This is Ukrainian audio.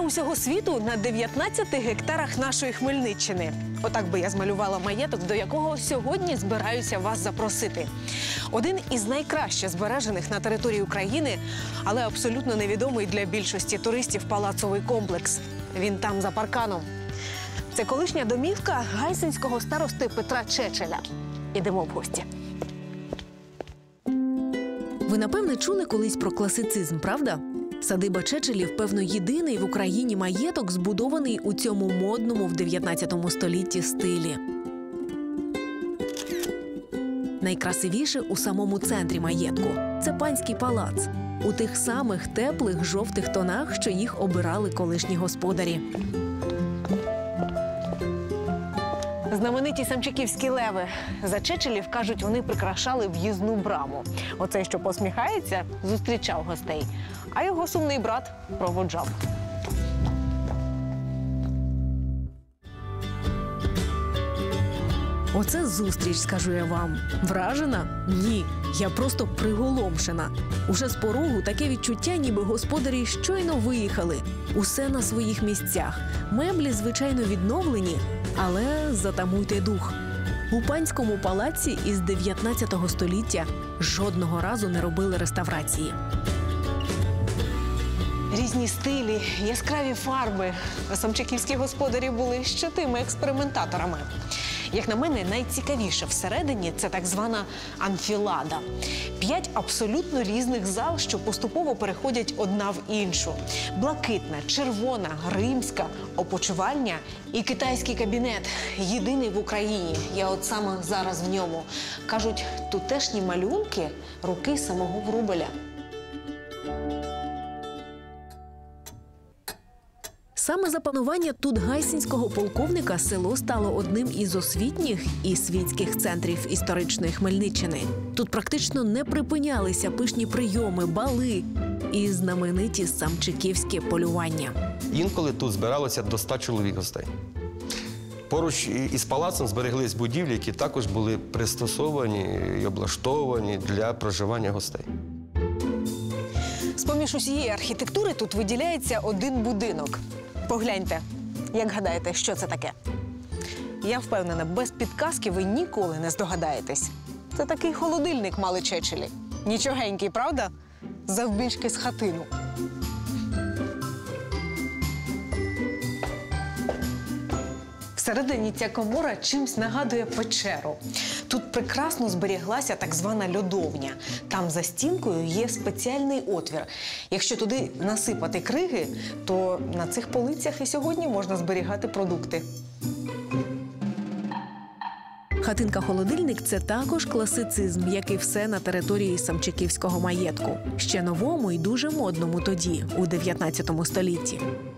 усього світу на 19 гектарах нашої Хмельниччини. Отак би я змалювала маєток, до якого сьогодні збираюся вас запросити. Один із найкраще збережених на території України, але абсолютно невідомий для більшості туристів палацовий комплекс. Він там за парканом. Це колишня домівка гайсинського старости Петра Чечеля. Ідемо в гості. Ви, напевне, чули колись про класицизм, правда? Садиба Чечелів, певно, єдиний в Україні маєток, збудований у цьому модному в 19 столітті стилі. Найкрасивіше у самому центрі маєтку – це панський палац. У тих самих теплих жовтих тонах, що їх обирали колишні господарі. Знамениті самчиківські леви. За Чечелів, кажуть, вони прикрашали в'їзну браму. Оцей, що посміхається, зустрічав гостей. А його сумний брат проводжав. Оце зустріч, скажу я вам. Вражена? Ні. Я просто приголомшена. Уже з порогу таке відчуття, ніби господарі щойно виїхали. Усе на своїх місцях. Меблі, звичайно, відновлені, але затамуйте дух. У панському палаці із 19 століття жодного разу не робили реставрації. Різні стилі, яскраві фарби. Самчиківські господарі були ще тими експериментаторами. Як на мене, найцікавіше всередині – це так звана анфілада. 5 абсолютно різних зал, що поступово переходять одна в іншу. Блакитна, червона, римська, опочивальня і китайський кабінет. Єдиний в Україні. Я от саме зараз в ньому. Кажуть, тутешні малюнки – руки самого Врубеля. Саме за панування тут гайсинського полковника село стало одним із освітніх і світських центрів історичної Хмельниччини. Тут практично не припинялися пишні прийоми, бали і знамениті самчиківські полювання. Інколи тут збиралося до 100 чоловік гостей. Поруч із палацом збереглись будівлі, які також були пристосовані і облаштовані для проживання гостей. З-поміж усієї архітектури тут виділяється один будинок. Погляньте, як гадаєте, що це таке? Я впевнена, без підказки ви ніколи не здогадаєтесь. Це такий холодильник мали Чечелі. Нічогенький, правда? Завбільшки з хатину. Всередині ця комора чимсь нагадує печеру. Тут прекрасно зберіглася так звана льодовня. Там за стінкою є спеціальний отвір. Якщо туди насипати криги, то на цих полицях і сьогодні можна зберігати продукти. Хатинка-холодильник – це також класицизм, як і все на території самчиківського маєтку. Ще новому і дуже модному тоді, у 19 столітті.